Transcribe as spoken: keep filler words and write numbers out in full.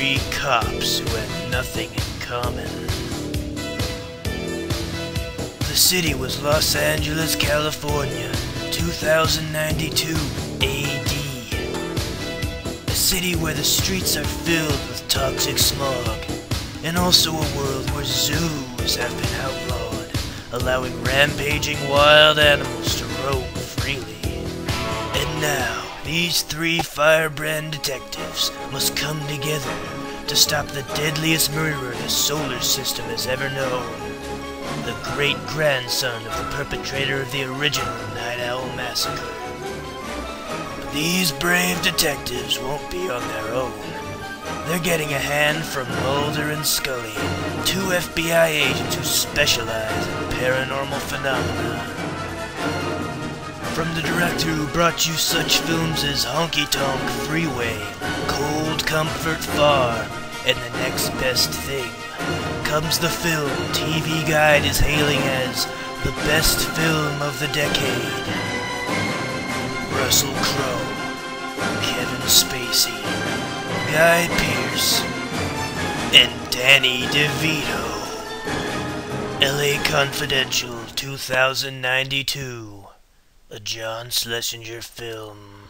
three cops who had nothing in common. The city was Los Angeles, California, two thousand ninety-two A D. A city where the streets are filled with toxic smog, and also a world where zoos have been outlawed, allowing rampaging wild animals to roam freely. And now, these three firebrand detectives must come together to stop the deadliest murderer the solar system has ever known, the great-grandson of the perpetrator of the original Night Owl Massacre. But these brave detectives won't be on their own. They're getting a hand from Mulder and Scully, two F B I agents who specialize in paranormal phenomena. From the director who brought you such films as Honky Tonk Freeway, Cold Comfort Farm, and The Next Best Thing, comes the film T V Guide is hailing as the best film of the decade. Russell Crowe, Kevin Spacey, Guy Pearce, and Danny DeVito. L A Confidential two thousand ninety-two, a John Schlesinger film.